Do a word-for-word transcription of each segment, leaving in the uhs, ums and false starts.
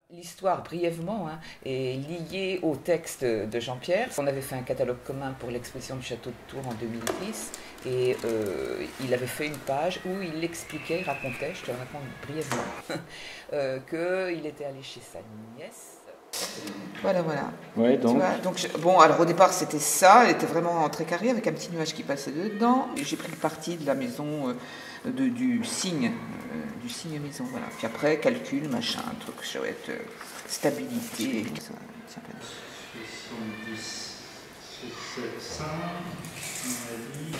L'histoire, brièvement, hein, est liée au texte de Jean-Pierre. On avait fait un catalogue commun pour l'exposition du Château de Tours en deux mille dix et euh, il avait fait une page où il expliquait, il racontait, je te le raconte brièvement, euh, qu'il était allé chez sa nièce. Voilà, voilà. Ouais, donc. Tu vois, donc je, bon, alors au départ c'était ça, elle était vraiment très carrée avec un petit nuage qui passait dedans. Et j'ai pris le parti de la maison, euh, de, du signe, euh, du signe maison, voilà. Puis après, calcul, machin, un truc chouette, euh, stabilité, et ça tient pas soixante-dix, c'est ça, on a dit,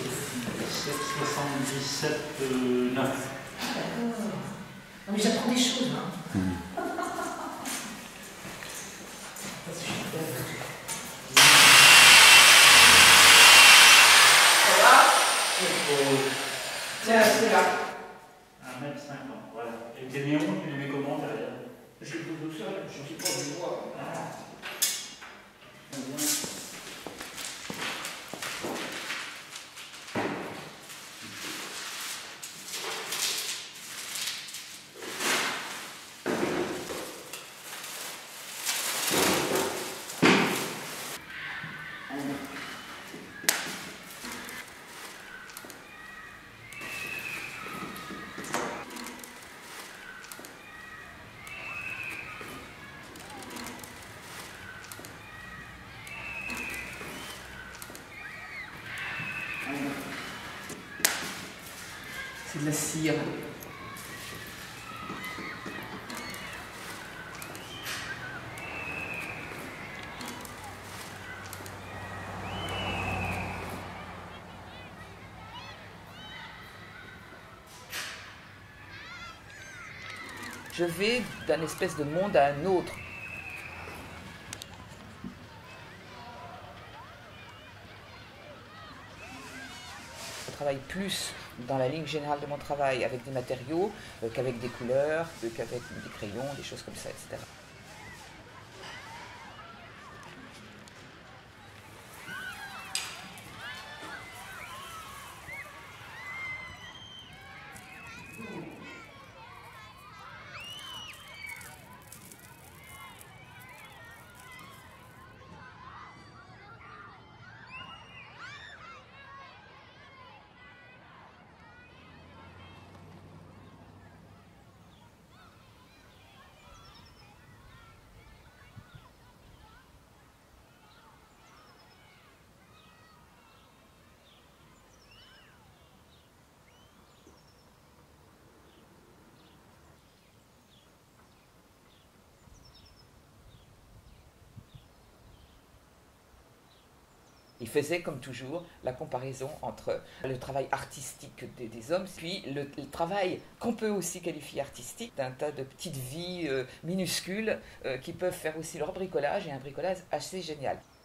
soixante-dix-sept, neuf. Ah d'accord. Non mais j'apprends des choses, hein. Mmh. Ça va? Tiens, c'est là. un mètre cinquante, voilà. Et tes néons, tu les mets comment derrière? Je les pose tout seul, je ne sais pas du voir. Ah. C'est de la cire. Je vais d'un espèce de monde à un autre. Je travaille plus dans la ligne générale de mon travail avec des matériaux euh, qu'avec des couleurs, euh, qu'avec des crayons, des choses comme ça, et cetera. Il faisait, comme toujours, la comparaison entre le travail artistique des, des hommes, puis le, le travail qu'on peut aussi qualifier artistique, d'un tas de petites vies euh, minuscules euh, qui peuvent faire aussi leur bricolage, et un bricolage assez génial.